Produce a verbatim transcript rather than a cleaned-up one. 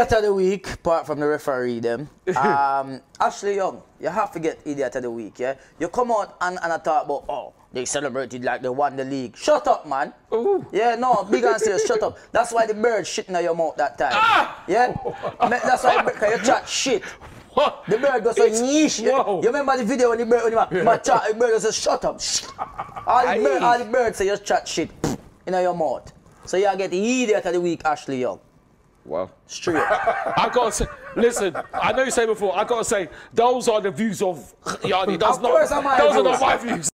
Idiot of the week, apart from the referee them. Um, Ashley Young, you have to get idiot of the week, yeah? You come out and, and I talk about, oh, they celebrated like they won the league. Shut up, man. Ooh. Yeah, no, big and serious, shut up. That's why the bird shitting in your mouth that time. Ah! Yeah? That's why you chat shit. What? The bird goes so yeesh. You, you remember the video when the bird, when you yeah. chat, the bird goes, shut up. All the, bird, all the birds say just chat shit in your mouth. So you get the idiot of the week, Ashley Young. Well, straight. I gotta say, listen, I know you said before, I gotta say, those are the views of Yardie. Those, of course not, are my those views. are not my views.